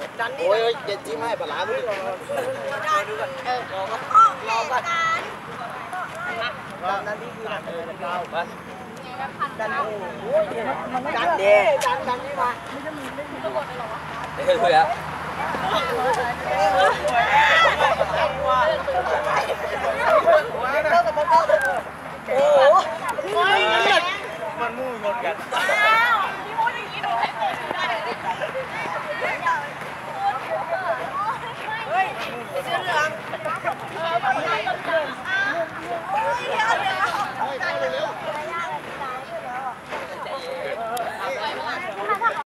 โอ้ยจะจิ้มให้ปลาล้าด้วยรอก่อนดันนี่คือดันโอ้ยดันดิดันนี่มาไม่เคยแล้ว